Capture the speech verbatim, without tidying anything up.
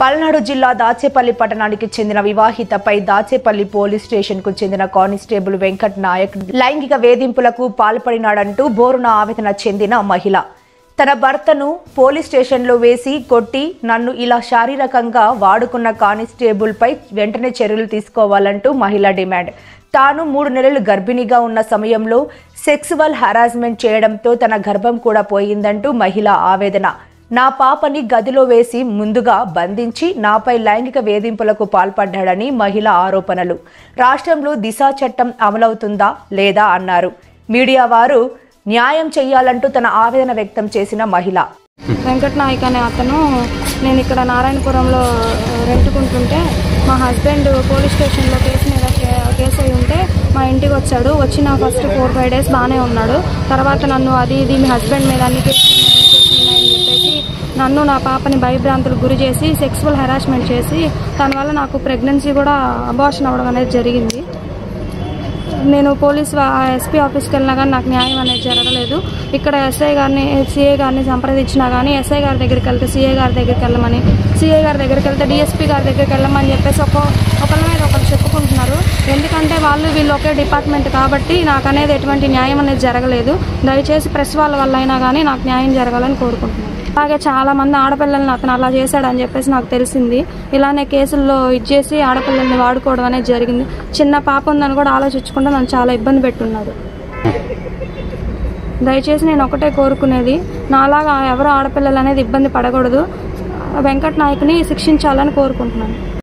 పల్నాడు జిల్లా దాచేపల్లి పట్టణానికి చెందిన వివాహితపై దాచేపల్లి పోలీస్ స్టేషన్ కు చెందిన కానిస్టేబుల్ వెంకట్ నాయక్ లైంగిక వేధింపులకు పాల్పడినాడంటూ బోరున ఆవేదన చెందిన మహిళ తన భర్తను పోలీస్ స్టేషన్లో వేసి కొట్టి నన్ను ఇలా శారీరకంగా వాడుకున్న కానిస్టేబుల్ పై వెంటనే చర్యలు తీసుకోవాలంటూ మహిళ డిమాండ్. తాను మూడు నెలలు గర్భిణిగా ఉన్న సమయంలో సెక్సువల్ హరాస్మెంట్ చేయడంతో తన గర్భం కూడా పోయిందంటూ మహిళ ఆవేదన. నా పాపని గదిలో వేసి ముందుగా బంధించి నాపై లైంగిక వేధింపులకు పాల్పడ్డాడని మహిళ ఆరోపణలు. రాష్ట్రంలో దిశా చట్టం అమలవుతుందా లేదా అన్నారు. మీడియా వారు న్యాయం చేయాలంటూ తన ఆవేదన వ్యక్తం చేసిన మహిళ. వెంకట్ నాయక్ అనే అతను నేను ఇక్కడ నారాయణపురంలో రెంటుకుంటుంటే మా హస్బెండ్ పోలీస్ స్టేషన్లో కేసు మీద కేసు అయి ఉంటే మా ఇంటికి వచ్చాడు. వచ్చిన ఫస్ట్ ఫోర్ ఫైవ్ డేస్ బాగానే ఉన్నాడు. తర్వాత నన్ను అది ఇది మీ హస్బెండ్ మీద అన్ని కేసులు ఉన్నాయని చెప్పేసి నన్ను నా పాపని భయభ్రాంతులకు గురి చేసి సెక్సువల్ హెరాస్మెంట్ చేసి దానివల్ల నాకు ప్రెగ్నెన్సీ కూడా అబార్షన్ అవ్వడం అనేది జరిగింది. నేను పోలీస్ ఎస్పీ ఆఫీస్కి వెళ్ళినా కానీ నాకు న్యాయం అనేది జరగలేదు. ఇక్కడ ఎస్ఐ గారిని సిఐ గారిని సంప్రదించినా కానీ ఎస్ఐ గారి దగ్గరికి వెళ్తే సిఐ గారి దగ్గరికి వెళ్ళమని, సిఐ గారి దగ్గరికి వెళ్తే డిఎస్పీ గారి దగ్గరికి వెళ్ళమని చెప్పేసి ఒక ఒకరి మీద ఒకరు చెప్పుకుంటున్నారు. ఎందుకంటే వాళ్ళు వీళ్ళు ఒకే డిపార్ట్మెంట్ కాబట్టి నాకు అనేది ఎటువంటి న్యాయం అనేది జరగలేదు. దయచేసి ప్రెస్ వాళ్ళ వల్ల అయినా కానీ నాకు న్యాయం జరగాలని కోరుకుంటున్నాను. అలాగే చాలా మంది ఆడపిల్లల్ని అతను అలా చేశాడని చెప్పేసి నాకు తెలిసింది. ఇలానే కేసుల్లో ఇచ్చేసి ఆడపిల్లల్ని వాడుకోవడం అనేది జరిగింది. చిన్న పాప ఉందని కూడా ఆలోచించకుండా నన్ను చాలా ఇబ్బంది పెట్టున్నారు. దయచేసి నేను ఒకటే కోరుకునేది, నాలాగా ఎవరో ఆడపిల్లలు అనేది ఇబ్బంది పడకూడదు. వెంకట్ నాయక్ని శిక్షించాలని కోరుకుంటున్నాను.